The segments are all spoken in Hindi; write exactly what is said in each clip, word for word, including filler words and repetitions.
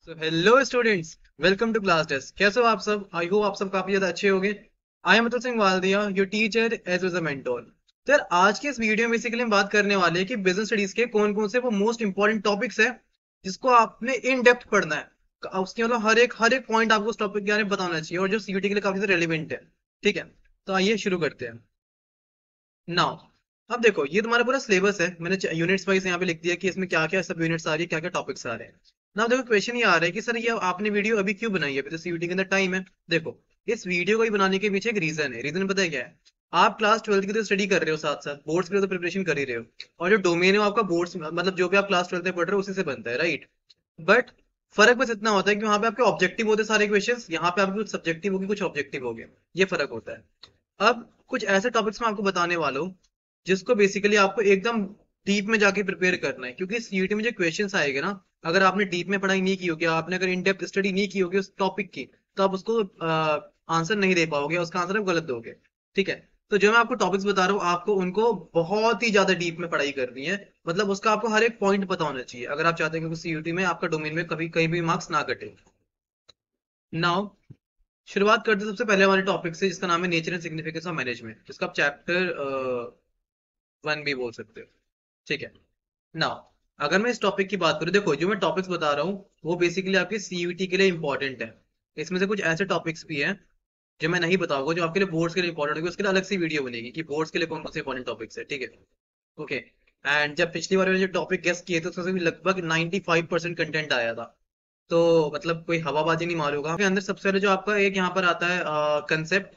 So hello students, welcome to class test. कैसे हो आप सब? आई होप आप सब काफी ज्यादा अच्छे होंगे। I am Atul Singh Waldia, your teacher as well as a mentor. तो यार, आज के इस वीडियो में बेसिकली हम बात करने वाले हैं कि बिजनेस स्टडीज के कौन कौन से वो मोस्ट इंपॉर्टेंट टॉपिक्स है जिसको आपने इन डेप्थ पढ़ना है। उसके मतलब हर एक हर एक पॉइंट आपको उस टॉपिक के बारे में बताना चाहिए और जो सीयूटी के लिए काफी ज्यादा रेलिवेंट है। ठीक है, तो आइए शुरू करते हैं। नाउ, अब देखो, ये तुम्हारा पूरा सिलेबस है। मैंने यूनिट्स वाइज यहाँ पे लिख दिया कि इसमें क्या क्या सब यूनिट्स आ रही है, क्या क्या टॉपिक्स आ रहे हैं। नाउ देखो, क्वेश्चन ये आ रहा है कि सर ये आपने वीडियो अभी क्यों बनाई है? अभी तो सीयूटी के अंदर टाइम है। देखो, इस वीडियो को ही बनाने के पीछे एक रीजन है। रीजन पता है क्या है? आप क्लास ट्वेल्थ की तो स्टडी कर रहे हो, साथ साथ बोर्ड्स के लिए तो प्रिपरेशन कर ही रहे हो। और जो डोमेन है वो आपका बोर्ड्स, मतलब जो भी आप क्लास ट्वेल्थ में पढ़ रहे हो उसी से बनता है, राइट? बट फर्क बस इतना होता है कि वहां पे आपके ऑब्जेक्टिव होते हैं सारे क्वेश्चंस, यहाँ पे आपके कुछ सब्जेक्टिव होगी, कुछ ऑब्जेक्टिव हो गए। ये फर्क होता है। अब कुछ ऐसे टॉपिक्स मैं आपको बताने वाला हूँ जिसको बेसिकली आपको एकदम डीप में जाके प्रिपेयर करना है, क्योंकि सीयूटी में जो क्वेश्चंस आएंगे ना, अगर आपने डीप में पढ़ाई नहीं की होगी, आपने अगर इन डेप्थ स्टडी नहीं की होगी उस टॉपिक की, तो आप उसको आंसर नहीं दे पाओगे, उसका आंसर आप गलत दोगे। ठीक है? तो जो मैं आपको टॉपिक्स बता रहा हूँ, आपको उनको बहुत ही ज्यादा डीप में पढ़ाई करनी है। मतलब उसका आपको हर एक पॉइंट पता होना चाहिए अगर आप चाहते हैं कि सीयूटी में आपका डोमेन में कभी कहीं भी मार्क्स ना कटे। नाउ, शुरुआत करते हैं सबसे पहले वाले टॉपिक से, जिसका नाम है nature and significance of management, जिसका आप चैप्टर वन भी बोल सकते हो। ठीक है? नाउ, अगर मैं इस टॉपिक की बात करूं, देखो जो मैं टॉपिक्स बता रहा हूँ वो बेसिकली आपके सीयूटी के लिए इंपॉर्टेंट है। इसमें से कुछ ऐसे टॉपिक्स भी हैं जो मैं नहीं बताऊंगा, जो आपके लिए बोर्ड्स के लिए इंपॉर्टेंट होगी। उसके लिए अलग सी वीडियो बनेगी कि बोर्ड्स के लिए कौन कौन से इंपॉर्टेंट टॉपिक्स है। ठीक है? ओके। एंड जब पिछली बार मैंने जो टॉपिक गेस किए थे उसमें से लगभग नाइन्टी फाइव परसेंट कंटेंट आया था। तो मतलब कोई हवाबाजी नहीं मारूंगा। फिर अंदर सबसे पहले जो आपका एक यहाँ पर आता है कंसेप्ट,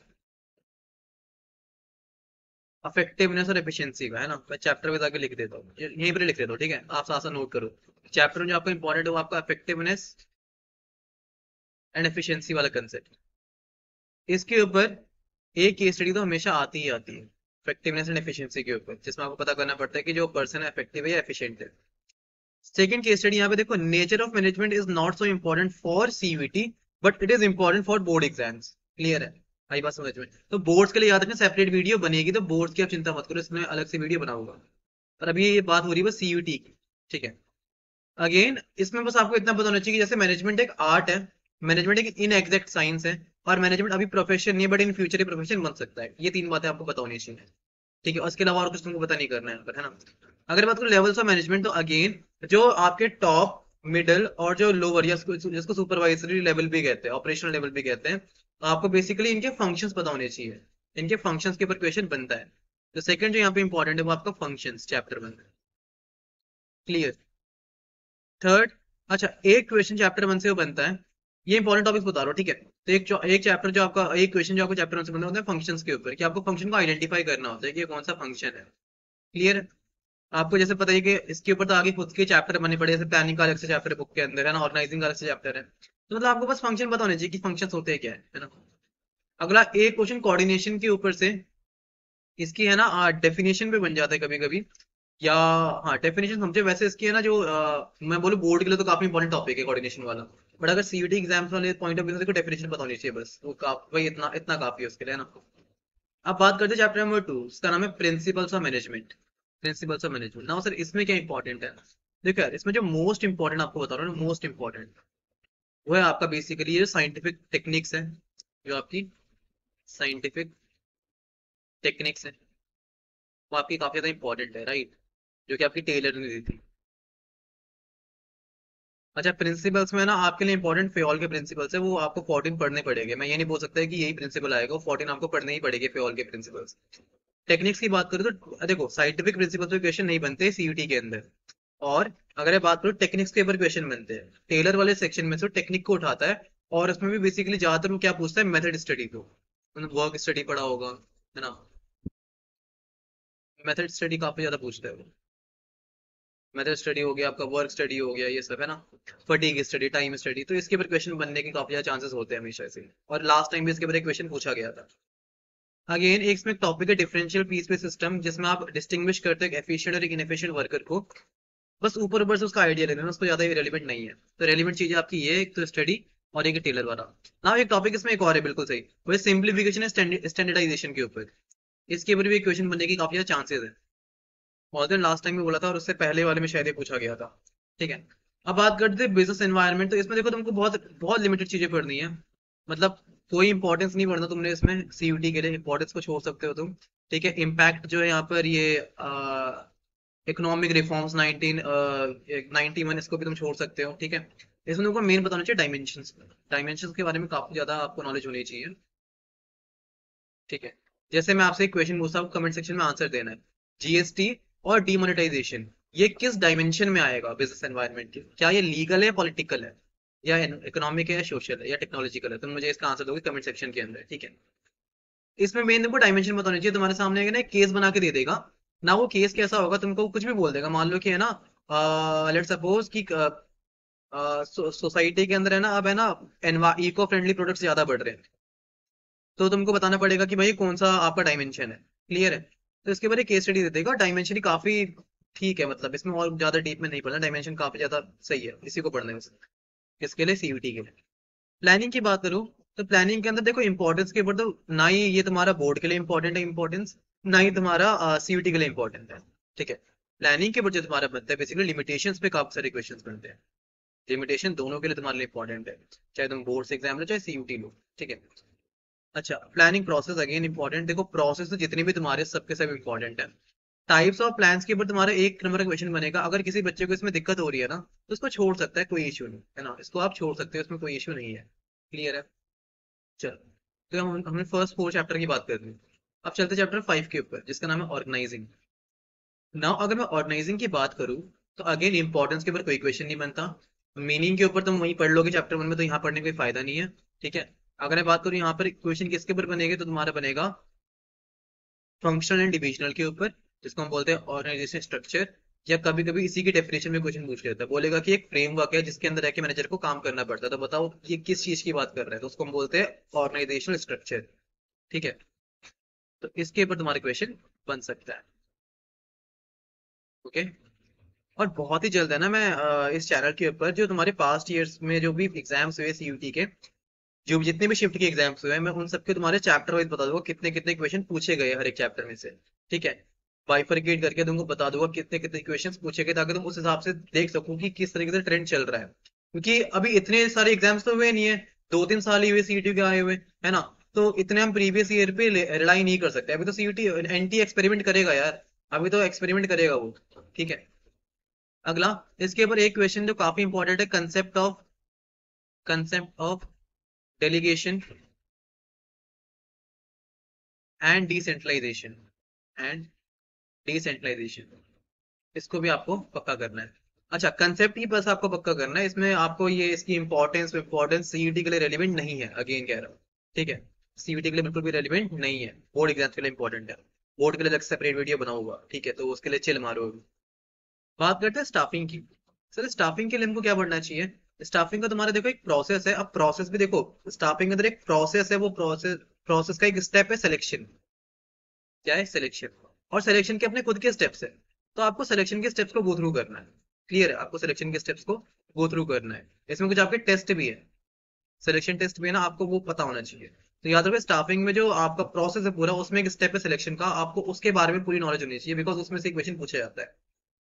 इफेक्टिवनेस और एफिशिएंसी का, है ना? मैं चैप्टर में जाके लिख देता हूँ, यहीं पर लिख देता हूँ। ठीक है, आप साथ साथ नोट करो। चैप्टर में जो आपका इंपॉर्टेंट है वो आपका इफेक्टिवनेस एंड एफिशिएंसी वाला कंसेप्ट। इसके ऊपर एक केस स्टडी तो हमेशा आती ही आती है, इफेक्टिवनेस एंड एफिशिएंसी के ऊपर, जिसमें आपको पता करना पड़ता है कि जो पर्सन है इफेक्टिव है या एफिशिएंट है। सेकंड केस स्टडी यहाँ पे देखो, nature of management is not so important for CUT but it is important for board exams. Clear है? आई बात समझ में? तो बोर्ड्स के लिए याद रखना, सेपरेट वीडियो बनेगी, तो बोर्ड्स की आप चिंता मत करो, इसमें अलग से वीडियो बनाऊंगा। पर अभी ये बात हो रही है बस सीयूटी की। ठीक है? अगेन, इसमें बस आपको इतना पता होना चाहिए कि जैसे मैनेजमेंट एक आर्ट है, मैनेजमेंट एक इन एग्जैक्ट साइंस है, और मैनेजमेंट अभी प्रोफेशन नहीं है बट इन फ्यूचर ये प्रोफेशन बन सकता है। ये तीन बातें आपको पता होनी चाहिए। ठीक है? उसके अलावा और कुछ तुमको पता नहीं करना है यहाँ पर, है ना? अगर बात करूँ लेवल्स ऑफ मैनेजमेंट, तो अगेन जो आपके टॉप, मिडल और जो लोअर, या जिसको जिसको सुपरवाइजरी लेवल भी कहते हैं, ऑपरेशनल लेवल भी कहते हैं, आपको बेसिकली इनके फंक्शंस पता होने चाहिए। इनके फंक्शंस के ऊपर क्वेश्चन बनता है। तो सेकंड जो यहाँ पे इंपॉर्टेंट है वो आपका functions, chapter one. Clear? Third, अच्छा, एक क्वेश्चन चैप्टर वन से वो बनता है। ये इंपॉर्टेंट टॉपिक्स बता रहा हूँ। ठीक है? तो एक जो एक चैप्टर जो आपका, एक क्वेश्चन जो आपको चैप्टर वन से बनता है फंक्शंस के ऊपर, कि आपको फंक्शन को आइडेंटिफाई करना होता है कि ये कौन सा फंक्शन है। क्लियर है? आपको जैसे पता है कि इसके ऊपर तो आगे खुद के चैप्टर बने पड़े, जैसे प्लानिंग का अलग से चैप्टर बुक के अंदर, है ना? ऑर्गेनाइजिंग का अलग से चैप्टर है। तो मतलब आपको बस फंक्शन पता होने चाहिए कि फंक्शंस होते हैं क्या है है ना? अगला एक क्वेश्चन कोऑर्डिनेशन के ऊपर से, इसकी है ना डेफिनेशन पे बन जाता है कभी कभी, या हाँ, डेफिनेशन समझे वैसे इसकी है ना, जो अ, मैं बोलूँ बोर्ड के लिए तो काफी इंपॉर्टेंट टॉपिक है कोऑर्डिनेशन वाला। बट अगर सीयूटी एग्जाम्स वाले पॉइंट ऑफ व्यू से डेफिनेशन पता होनी चाहिए, बस वो काफी, भाई इतना इतना काफी है उसके लिए, है ना? अब बात करते हैं चैप्टर नंबर टू, इसका नाम है principles of management. Principles of management ना, सर इसमें क्या इंपॉर्टेंट है? देखो यार, इसमें जो मोस्ट इंपॉर्टेंट आपको बता रहा हूँ, मोस्ट इंपॉर्टेंट वो है आपका बेसिकली ये साइंटिफिक टेक्निक्स है। जो आपकी साइंटिफिक टेक्निक्स है वो आपकी काफी ज्यादा इंपॉर्टेंट है, राइट? जो कि आपकी टेलर ने दी थी। अच्छा, प्रिंसिपल्स में ना आपके लिए इंपॉर्टेंट फेयोल के प्रिंसिपल्स है, वो आपको फोर्टीन पढ़ने पड़ेंगे। मैं ये नहीं बोल सकता है कि यही प्रिंसिपल आएगा, वो फोर्टीन आपको पढ़ने ही पड़ेंगे फेयोल के प्रिंसिपल्स। टेक्निक्स की बात करें तो देखो, साइंटिफिक प्रिंसिपल्स पे क्वेश्चन नहीं बनते सीयूटी के अंदर। और अगर मैं बात करूँ, टेक्निक्स के ऊपर क्वेश्चन बनते हैं। टेलर वाले सेक्शन में से टेक्निक को उठाता है, और उसमें भी बेसिकली ज्यादातर वो क्या पूछता है, मेथड स्टडी को। मतलब वर्क स्टडी पढ़ा होगा, है ना? मेथड स्टडी काफी ज्यादा पूछता है वो। मेथड स्टडी हो गया आपका, वर्क स्टडी हो गया, ये सब, है ना? फटीग स्टडी, टाइम स्टडी, तो इसके ऊपर क्वेश्चन बनने के काफी ज्यादा चांसेस होते हैं हमेशा से। और लास्ट टाइम भी इसके ऊपर एक क्वेश्चन पूछा गया था। अगेन एक इसमें टॉपिक है डिफरेंशियल पीस पे सिस्टम, जिसमें आप डिस्टिंग्विश करते हैं एफिशिएंट और एक इनएफिशिएंट वर्कर को। बस ऊपर ऊपर से उसका आइडिया ले लेना, उसको ज्यादा रेलिवेंट नहीं है। तो रेलिवेंट चीजें आपकी ये, एक तो स्टडी और एक टेलर वाला। ना एक टॉपिक इसमें एक और है बिल्कुल सही, वो सिंप्लीफिकेशन है स्टैंडर्डाइजेशन के ऊपर। इसके ऊपर भी एक क्वेश्चन बनने की काफी ज्यादा चांसेस है। और दिन लास्ट टाइम में बोला था, और उससे पहले वाले में शायद ये पूछा गया था। ठीक है? अब बात करते हैं बिजनेस एनवायरनमेंट, तो इसमें देखो तुमको बहुत बहुत लिमिटेड चीजें पढ़नी है, मतलब कोई इंपॉर्टेंस नहीं पढ़ना तुमने इसमें, सीयूटी के लिए इंपॉर्टेंस को छोड़ सकते हो तुम। ठीक है, इम्पैक्ट जो है यहाँ पर ये economic reforms nineteen ninety one, इसको भी तुम छोड़ सकते हो। ठीक है, इसमें तुमको मेन बताना चाहिए डायमेंशंस, डायमेंशंस के बारे में काफी ज्यादा आपको नॉलेज होनी चाहिए। ठीक है, जैसे मैं आपसे एक क्वेश्चन पूछता हूँ, कमेंट सेक्शन में आंसर देना है। जीएसटी और डीमोनेटाइजेशन, ये किस डायमेंशन में आएगा बिजनेस एनवायरनमेंट के? क्या ये लीगल है, पॉलिटिकल है, या इकोनॉमिक है, या सोशल है, या टेक्नोलॉजिकल है? तुम मुझे इसका आंसर दोगे कमेंट सेक्शन के अंदर। ठीक है, इसमें मेन तुमको डायमेंशन बताना चाहिए। तुम्हारे सामने है ना एक केस बना के दे देगा ना, वो केस कैसा होगा, तुमको कुछ भी बोल देगा। मान लो कि है ना, लेट सपोज कि सोसाइटी के अंदर है ना, अब है ना इको फ्रेंडली प्रोडक्ट्स ज्यादा बढ़ रहे हैं, तो तुमको बताना पड़ेगा कि भाई कौन सा आपका डायमेंशन है। क्लियर है? तो इसके बारे केस स्टडी दे देगा। डायमेंशन ही काफी ठीक है, मतलब इसमें और ज्यादा डीप में नहीं पढ़ना, डायमेंशन काफी ज्यादा सही है, इसी को पढ़ने में। किसके लिए? सीयूटी के लिए। प्लानिंग की बात करूं, तो प्लानिंग के अंदर देखो इंपॉर्टेंस के ऊपर तो ना ही ये तुम्हारा बोर्ड के लिए इंपॉर्टेंट है इंपॉर्टेंस, ना ही तुम्हारा सीयूटी के लिए इंपॉर्टेंट है। ठीक है, प्लानिंग के ऊपर जो तुम्हारा बनता है बेसिकली लिमिटेशंस पे काफी सारे क्वेश्चंस बनते हैं। लिमिटेशन दोनों के लिए तुम्हारे लिए इंपॉर्टेंट है, चाहे तुम बोर्ड से एग्जाम लो चाहे सीयूटी लो। ठीक है, अच्छा प्लानिंग प्रोसेस अगेन इंपॉर्टेंट। देखो प्रोसेस तो जितने भी तुम्हारे सबके सब इंपॉर्टेंट है। टाइप्स ऑफ प्लान्स के ऊपर तुम्हारा एक नंबर का क्वेश्चन बनेगा। अगर किसी बच्चे को इसमें दिक्कत हो रही है ना, तो उसको छोड़ सकता है, कोई इश्यू नहीं है ना, इसको आप छोड़ सकते हो, इसमें कोई इश्यू नहीं है। क्लियर है? चलो, तो हम हमने फर्स्ट फोर चैप्टर की बात कर ली। अब चलते चैप्टर फाइव के ऊपर, जिसका नाम है ऑर्गेनाइजिंग। नाउ अगर मैं ऑर्गेनाइजिंग की बात करूं, तो अगेन इंपॉर्टेंस के ऊपर कोई क्वेश्चन नहीं बनता। मीनिंग के ऊपर तुम वहीं पढ़ लोगे चैप्टर वन में, तो यहाँ पढ़ने का कोई फायदा नहीं है। ठीक है, अगर मैं बात करूँ यहाँ पर क्वेश्चन किसके ऊपर बनेगा, तो तुम्हारा बनेगा फंक्शनल एंड डिविजनल के ऊपर, जिसको हम बोलते हैं ऑर्गेनाइजेशन स्ट्रक्चर। या कभी कभी इसी की डेफिनेशन में क्वेश्चन पूछ लेता है, बोलेगा कि एक फ्रेमवर्क है जिसके अंदर रह के मैनेजर को काम करना पड़ता है, तो बताओ ये किस चीज की बात कर रहा है, तो उसको हम बोलते हैं ऑर्गेनाइजेशनल स्ट्रक्चर। ठीक है, तो इसके ऊपर तुम्हारा क्वेश्चन बन सकता है। ओके, और बहुत ही जल्द है ना, मैं अ, इस चैनल के ऊपर जो तुम्हारे पास्ट ईयर्स में जो भी एग्जाम्स हुए सीयूटी के, जो भी जितने भी शिफ्ट के एग्जाम्स हुए हैं, मैं उन सबके तुम्हारे चैप्टर वाइज बता दूंगा कितने कितने क्वेश्चन पूछे गए हर एक चैप्टर में से। ठीक है, बाइफरकेट करके तुमको बता दूंगा कितने कितने क्वेश्चन पूछे गए, ताकि तुम उस हिसाब से देख सको कि किस तरीके से ट्रेंड चल रहा है। क्योंकि अभी इतने सारे एग्जाम्स तो हुए नहीं है, दो तीन साल ही हुए सीयूटी के आए हुए, है ना? तो इतने हम प्रीवियस ईयर पे रिलाई नहीं कर सकते। अभी तो सीयूटी एंटी एक्सपेरिमेंट करेगा यार, अभी तो एक्सपेरिमेंट करेगा वो। ठीक है, अगला, इसके ऊपर एक क्वेश्चन जो काफी इंपॉर्टेंट है, concept of concept of delegation and decentralisation and decentralisation, इसको भी आपको पक्का करना है। अच्छा, कंसेप्ट ही बस आपको पक्का करना है, इसमें आपको ये इसकी इंपॉर्टेंस इंपॉर्टेंस सीयूटी के लिए रेलिवेंट नहीं है, अगेन कह रहा हूँ। ठीक है, सीयूटी के लिए बिल्कुल भी रेलिवेंट नहीं है, बोर्ड एग्जाम के लिए इंपॉर्टेंट है। बोर्ड के लिए अलग सेपरेट वीडियो बनाऊंगा, ठीक है, तो उसके लिए चिल मारो अभी। बात करते हैं स्टाफिंग की। सर स्टाफिंग के लिए हमको क्या पढ़ना चाहिए? स्टाफिंग का तुम्हारा देखो एक प्रोसेस है, अब प्रोसेस भी देखो, स्टाफिंग के अंदर एक प्रोसेस है, वो प्रोसेस प्रोसेस का एक स्टेप है सिलेक्शन। क्या है? सिलेक्शन। और सिलेक्शन के अपने खुद के स्टेप्स है, तो आपको सिलेक्शन के स्टेप्स को गो थ्रू करना है। क्लियर है? आपको सिलेक्शन के स्टेप्स को गो थ्रू करना है। इसमें कुछ आपके टेस्ट भी है, सिलेक्शन टेस्ट भी है ना, आपको वो पता होना चाहिए। तो याद रखो स्टाफिंग में जो आपका प्रोसेस है पूरा, उसमें एक स्टेप है सिलेक्शन का, आपको उसके बारे में पूरी नॉलेज होनी चाहिए, बिकॉज उसमें से क्वेश्चन पूछा जाता है।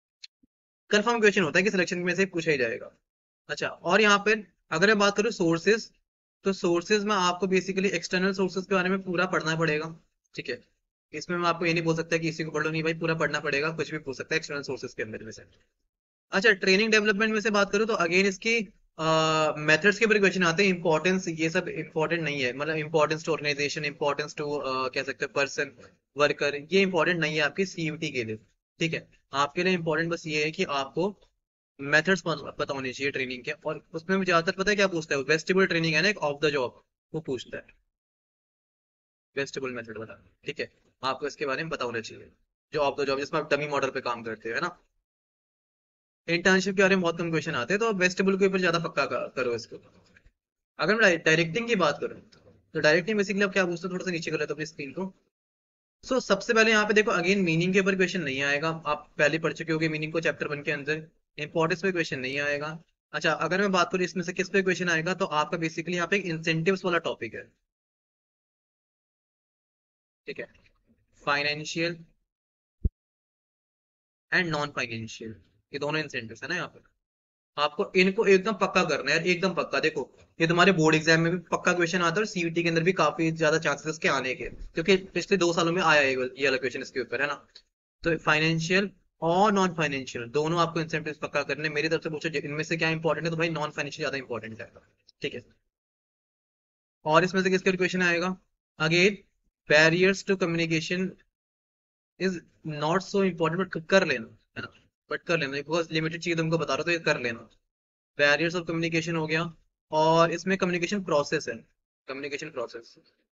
कंफर्म क्वेश्चन होता है कि सिलेक्शन में से पूछा ही जाएगा। अच्छा, और यहाँ पर अगर मैं बात करूँ सोर्सेज, तो सोर्सेज में आपको बेसिकली एक्सटर्नल सोर्सेज के बारे में पूरा पढ़ना पड़ेगा। ठीक है, इसमें मैं आपको ये नहीं बोल सकता कि इसी को पढ़ लो, नहीं भाई, पूरा पढ़ना पड़ेगा, कुछ भी पूछ सकता है एक्सटर्नल सोर्सेज के अंदर में से। अच्छा, ट्रेनिंग डेवलपमेंट में से बात करूँ, तो अगेन इसकी मेथड्स के ऊपर क्वेश्चन आते हैं। इंपॉर्टेंस ये सब इंपॉर्टेंट नहीं है, मतलब importance to organisation, importance to कह सकते हैं पर्सन, वर्कर, ये इंपॉर्टेंट नहीं है आपकी सीयूटी के लिए। ठीक है, आपके लिए इंपॉर्टेंट बस ये है कि आपको मेथड्स पता होनी चाहिए ट्रेनिंग के। और उसमें मुझे ज्यादातर पता है क्या पूछता है, वेस्टिबल ट्रेनिंग है ना, एक ऑफ द जॉब, वो पूछता है वेस्टिबल मेथड वाला। ठीक है, आपको इसके बारे में पता होना चाहिए, जो ऑफ द जॉब जिसमें आप डमी मॉडल पे काम करते हो, है ना। इंटर्नशिप के बारे में बहुत कम क्वेश्चन आते हैं, तो वेस्टिबल के ऊपर ज्यादा पक्का कर- करो इसको। अगर मैं डायरेक्टिंग की बात करूँ, तो डायरेक्टिंग बेसिकली आप क्या पूछते हो, थोड़ा सा नीचे कर लेते हो अपनी स्क्रीन को। सो so, सबसे पहले यहाँ पे देखो, अगेन मीनिंग के ऊपर क्वेश्चन नहीं आएगा, आप पहले पढ़ चुके होगे मीनिंग को चैप्टर वन के अंदर। इंपॉर्टेंस पे क्वेश्चन नहीं आएगा। अच्छा, अगर मैं बात करूँ इसमें से किस पे क्वेश्चन आएगा, तो आपका बेसिकली यहाँ पे एक इंसेंटिव्स वाला टॉपिक है। ठीक है, फाइनेंशियल एंड नॉन फाइनेंशियल, ये दोनों इंसेंटिव्स है ना यहाँ पे। आपको इनको एकदम पक्का करना है यार, एकदम पक्का। देखो ये तुम्हारे बोर्ड एग्जाम में भी पक्का क्वेश्चन आता है और सीयूटी के अंदर भी काफी ज्यादा चांसेस इसके आने के, क्योंकि पिछले दो सालों में आया है ये ये वाला क्वेश्चन इसके ऊपर, है ना। तो फाइनेंशियल और नॉन फाइनेंशियल दोनों आपको इंसेंटिव्स पक्का करने हैं। मेरी तरफ से पूछो जो इनमें से क्या इंपॉर्टेंट है, तो भाई नॉन फाइनेंशियल ज्यादा इंपॉर्टेंट है, ठीक है। और इसमें से किसका क्वेश्चन आएगा, again barriers to communication is not so important, but कर लेना, है ना। बट कर लेना बिकॉज लिमिटेड चीज तुमको बता रहा हूं, तो ये कर लेना। बैरियर्स ऑफ कम्युनिकेशन हो गया, और इसमें कम्युनिकेशन प्रोसेस है, कम्युनिकेशन प्रोसेस,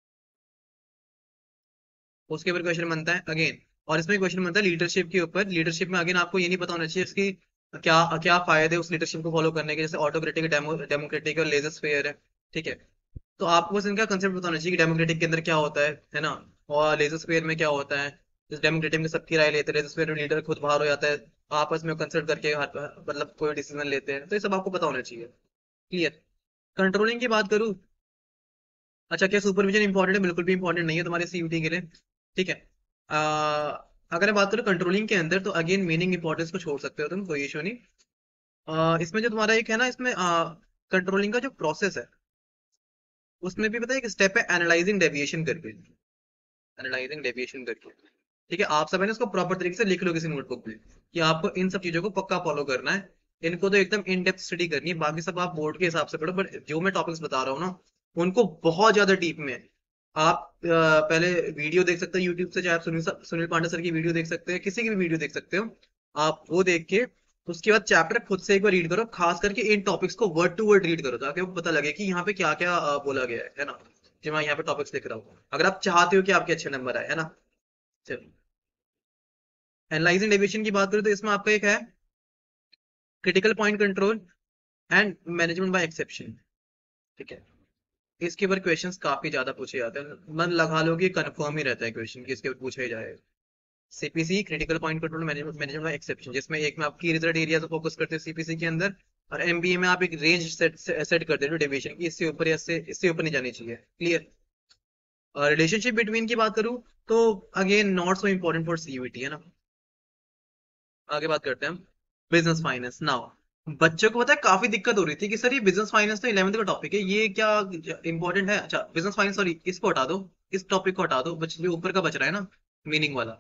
उसके ऊपर क्वेश्चन बनता है अगेन। और इसमें क्वेश्चन बनता है लीडरशिप के ऊपर। लीडरशिप में अगेन आपको ये नहीं पता होना चाहिए इसकी क्या क्या फायदे उस लीडरशिप को फॉलो करने के, जैसे ऑटोक्रेटिक, डेमो डेमोक्रेटिक और लेजर फेयर है, ठीक है। तो आपको बस इनका कंसेप्ट बताना चाहिए कि डेमोक्रेटिक के अंदर क्या होता है है ना, और लेजर फेयर में क्या होता है। इस डेमोक्रेटिक में सबकी राय लेते हैं, लेजर फेयर में लीडर खुद बाहर हो जाता है, आपस में कंसल्ट करके हर- मतलब कोई डिसीजन लेते हैं। तो ये सब आपको पता होना चाहिए, क्लियर। कंट्रोलिंग की बात करूं, अच्छा क्या सुपरविजन इंपॉर्टेंट है? बिल्कुल भी इंपॉर्टेंट नहीं है तुम्हारे सीयूटी के लिए, ठीक है। आ, अगर मैं बात करूँ कंट्रोलिंग के अंदर, तो अगेन मीनिंग इंपॉर्टेंस को छोड़ सकते हो तुम, कोई इशू नहीं। आ, इसमें जो तुम्हारा एक है ना, इसमें कंट्रोलिंग का जो प्रोसेस है, उसमें भी पता है एक स्टेप है एनालाइजिंग डेविएशन करके, एनालाइजिंग डेविएशन करके, ठीक है। आप सब है ना इसको प्रॉपर तरीके से लिख लो किसी नोटबुक में, कि आपको इन सब चीजों को पक्का फॉलो करना है। इनको तो एकदम इन डेप्थ स्टडी करनी है, बाकी सब आप बोर्ड के हिसाब से पढ़ो, बट जो मैं टॉपिक्स बता रहा हूँ ना, उनको बहुत ज्यादा डीप में आप अ, पहले वीडियो देख सकते हो यूट्यूब से, चाहे आप सुनील सा- सुनील पांडे सर की वीडियो देख सकते हैं, किसी की भी वीडियो देख सकते हो। आप वो देख के उसके बाद चैप्टर खुद से एक बार रीड करो, खास करके इन टॉपिक्स को वर्ड टू वर्ड रीड करो, ताकि आपको पता लगे कि यहाँ पे क्या क्या बोला गया है है ना। जो मैं यहाँ पे टॉपिक्स लिख रहा हूँ, अगर आप चाहते हो कि आपके अच्छे नंबर आए, है ना। चलो, एनालाइजिंग डेविएशन की बात करें तो इसमें आपका एक है critical point control and management by exception, ठीक है। इसके ऊपर क्वेश्चंस काफी ज्यादा पूछे जाते हैं, मन लगा लो कि कंफर्म ही रहता है क्वेश्चन कि इसके ऊपर पूछा ही जाए। CPC critical point control management management by exception, जिसमें एक में आपकी रिजल्ट एरिया से फोकस करते हैं सीपीसी के अंदर, और एमबीए में आप एक रेंज सेट सेट करते हो डेविएशन की, इससे ऊपर या इससे इससे ऊपर नहीं जानी चाहिए, क्लियर। रिलेशनशिप बिटवीन की बात करूं, तो again not so important for CUET, है ना। आगे बात करते हैं बिजनेस फाइनेंस नाउ। बच्चों को पता है काफी दिक्कत हो रही थी कि सर ये बिजनेस फाइनेंस तो इलेवंथ का टॉपिक है, ये क्या इंपॉर्टेंट है? अच्छा बिजनेस फाइनेंस, सॉरी इसको हटा दो, इस टॉपिक को हटा दो, बच जो ऊपर का बच रहा है ना, मीनिंग वाला,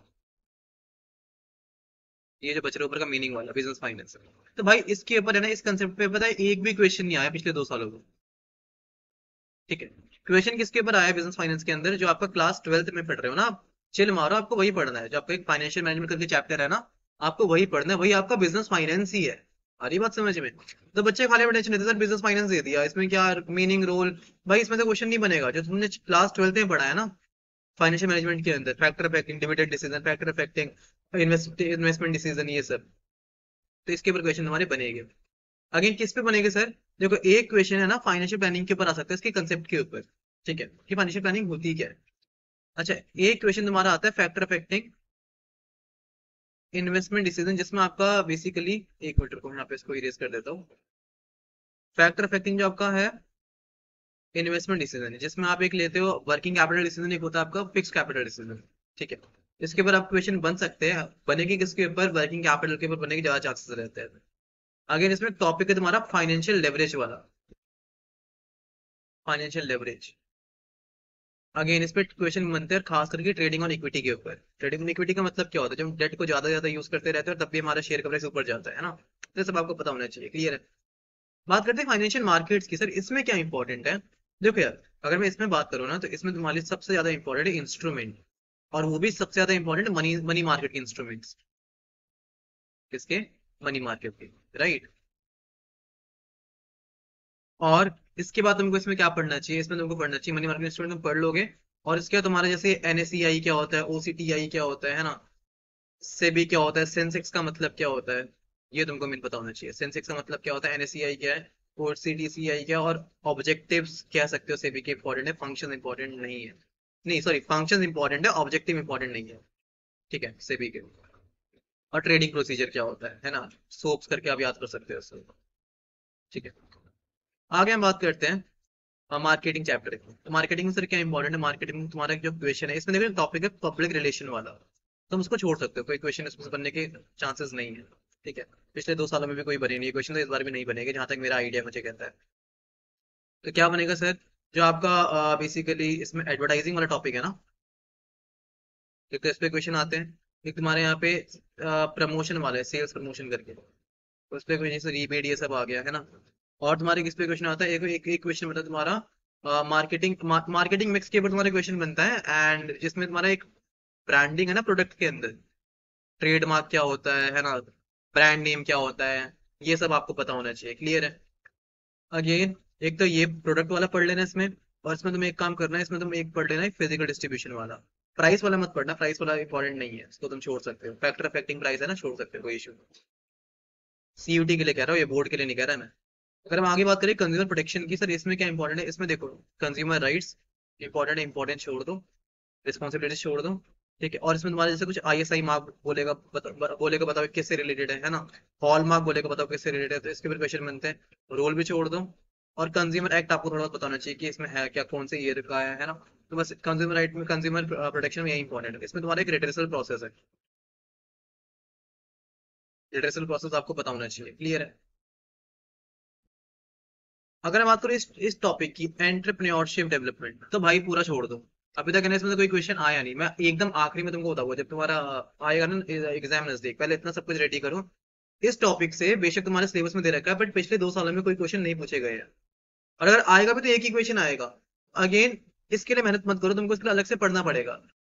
ये जो बच रहा है ऊपर का मीनिंग वाला बिजनेस फाइनेंस, तो भाई इसके ऊपर है ना, इस कंसेप्ट पे पता है एक भी क्वेश्चन नहीं आया पिछले दो सालों में, ठीक है। क्वेश्चन किसके ऊपर आया बिजनेस फाइनेंस के अंदर? जो आपका क्लास ट्वेल्थ में पढ़ रहे हो ना आप, चिल मारो, आपको वही पढ़ना है। जो आपका एक फाइनेंशियल मैनेजमेंट करके चैप्टर है ना, आपको वही पढ़ना है, वही आपका बिजनेस फाइनेंस ही है। आ रही बात समझ में? तो बच्चे खाली टेंशन लेते हैं, सर बिजनेस फाइनेंस दे दिया, इसमें क्या मीनिंग रोल। भाई इसमें से क्वेश्चन नहीं बनेगा, जो तुमने क्लास ट्वेल्थ में पढ़ा है ना फाइनेंशियल मैनेजमेंट के अंदर, factor affecting dividend decision, factor affecting investment decision, ये सब। तो इसके ऊपर क्वेश्चन हमारे बनेंगे। अगेन किस पे बनेंगे सर? देखो एक क्वेश्चन है ना फाइनेंशियल प्लानिंग के ऊपर आ सकता है, इसके कंसेप्ट के ऊपर, ठीक है, कि फाइनेंशियल प्लानिंग होती क्या है। अच्छा एक क्वेश्चन तुम्हारा आता है फैक्टर अफेक्टिंग इन्वेस्टमेंट डिसीजन, जिसमें आपका बेसिकली, एक मिनट को मैं यहाँ पे इसको इरेज कर देता हूँ। फैक्टर अफेक्टिंग जो आपका है इन्वेस्टमेंट डिसीजन है, जिसमें आप एक लेते हो वर्किंग कैपिटल डिसीजन, एक होता है आपका फिक्स कैपिटल डिसीजन, ठीक है। इसके ऊपर आप क्वेश्चन बन सकते हैं, बनेगी किसके ऊपर? वर्किंग कैपिटल के ऊपर बनेगी, ज्यादा चांसेस रहते हैं। अगेन इसमें टॉपिक है तुम्हारा फाइनेंशियल लेवरेज वाला, फाइनेंशियल लेवरेज। अगेन इस पे क्वेश्चन बनते हैं खास करके ट्रेडिंग और इक्विटी के ऊपर। ट्रेडिंग और इक्विटी का मतलब क्या होता है? जब हम डेट को ज्यादा ज्यादा यूज करते रहते हैं, तब भी हमारा शेयर का प्राइस ऊपर जाता है ना। तो ये सब आपको पता होना चाहिए, क्लियर है। बात करते हैं फाइनेंशियल मार्केट्स की, सर इसमें क्या इंपॉर्टेंट है? देखो यार, अगर मैं इसमें बात करूँ ना, तो इसमें तुम्हारे लिए सबसे ज्यादा इंपॉर्टेंट है इंस्ट्रूमेंट, और वो भी सबसे ज्यादा इंपॉर्टेंट मनी मनी मार्केट के इंस्ट्रूमेंट्स। किसके? मनी मार्केट के, राइट। और इसके बाद तुमको इसमें क्या पढ़ना चाहिए? इसमें तुमको पढ़ना चाहिए मनी मार्केट इंस्ट्रूमेंट, तुम पढ़ लोगे। और इसके बाद तुम्हारा जैसे एनएसईआई क्या होता है, ओसीटीआई क्या होता है है ना, सेबी क्या होता है, सेंसेक्स का मतलब क्या होता है, ये तुमको मेन पता होना चाहिए। सेंसेक्स का मतलब क्या होता है, एनएसईआई क्या है, और सीटीसीआई क्या है, और ऑब्जेक्टिव्स कह सकते हो सेबी के इंपॉर्टेंट है, फंक्शन इंपॉर्टेंट नहीं है। नहीं सॉरी, फंक्शन इंपॉर्टेंट है, ऑब्जेक्टिव इंपॉर्टेंट नहीं है, ठीक है, सेबी के। और ट्रेडिंग प्रोसीजर क्या होता है है ना, सोप्स करके आप याद कर सकते हो उसको, ठीक है। आगे हम बात करते हैं मार्केटिंग चैप्टर की। तो मार्केटिंग में सर क्या इंपॉर्टेंट है? मार्केटिंग में तुम्हारा जो क्वेश्चन है, इसमें देखो टॉपिक है पब्लिक रिलेशन वाला, तुम उसको छोड़ सकते हो, कोई क्वेश्चन इसमें बनने के चांसेस नहीं है, ठीक है। पिछले दो सालों में भी कोई बनी नहीं क्वेश्चन, तो इस बार भी नहीं बनेगा जहां तक मेरा आइडिया मुझे कहता है। तो क्या बनेगा सर, जो आपका बेसिकली इसमें एडवर्टाइजिंग वाला टॉपिक है ना, एक तो इस पे क्वेश्चन आते हैं। एक तुम्हारे यहाँ पे प्रमोशन वाले, सेल्स प्रमोशन करके, उस पे कोई जैसे रीबेट ये सब आ गया है ना। और तुम्हारे किस पे क्वेश्चन आता है, एक एक, एक क्वेश्चन बता तुम्हारा मार्केटिंग, मार्केटिंग मिक्स के ऊपर तुम्हारा क्वेश्चन बनता है, एंड जिसमें तुम्हारा एक ब्रांडिंग है ना प्रोडक्ट के अंदर, ट्रेडमार्क क्या होता है है ना, ब्रांड नेम क्या होता है, ये सब आपको पता होना चाहिए। क्लियर है? अगेन, एक तो ये प्रोडक्ट वाला पढ़ लेना इसमें, और इसमें तुम्हें एक काम करना है, इसमें तुम एक पढ़ लेना है फिजिकल डिस्ट्रीब्यूशन वाला। प्राइस वाला मत पढ़ना, प्राइस वाला इंपॉर्टेंट नहीं है, इसको तुम छोड़ सकते हो, फैक्टर अफेक्टिंग प्राइस है ना, छोड़ सकते हो, कोई इशू। सीयूटी के लिए कह रहा हूँ, ये बोर्ड के लिए नहीं कह रहा मैं। अगर हम आगे बात करें कंज्यूमर प्रोटेक्शन की, सर इसमें क्या इंपॉर्टेंट है, इसमें देखो, कंज्यूमर राइट्स इंपॉर्टेंट है, इंपॉर्टेंट छोड़ दो, रिस्पॉन्सिबिलिटी छोड़ दो। ठीक है, और इसमें तुम्हारे जैसे कुछ आईएसआई मार्क बोलेगा, बता, ब- बोलेगा बताओ किससे रिलेटेड है है ना, हॉल मार्क बोलेगा बताओ किससे रिलेटेड है, तो इसके भी क्वेश्चन बनते हैं। रोल भी छोड़ दो, और कंज्यूमर एक्ट आपको थोड़ा बहुत बताना चाहिए कि इसमें है क्या, कौन से ईयर का है है ना। तो बस कंज्यूमर राइट में, कंज्यूमर प्रोटेक्शन में यही इंपॉर्टेंट है। इसमें तुम्हारा एक रिटर्सल प्रोसेस है, रिटर्सल प्रोसेस आपको पता होना चाहिए। क्लियर है? अगर मैं बात करूँ इस इस टॉपिक की, एंटरप्रेन्योरशिप डेवलपमेंट, तो भाई पूरा छोड़ दो। अभी तक है ना इसमें से कोई क्वेश्चन आया नहीं। मैं एकदम आखिरी में तुमको बताऊंगा जब तुम्हारा आएगा ना एग्जाम नजदीक, पहले इतना सब कुछ रेडी करो। इस टॉपिक से बेशक तुम्हारे सिलेबस में दे रखा है, बट पिछले दो सालों में कोई क्वेश्चन नहीं पूछे गए हैं, और अगर आएगा भी तो एक ही क्वेश्चन आएगा। अगेन, इसके लिए मेहनत मत करो, तुमको इसके लिए अलग से पढ़ना पड़ेगा।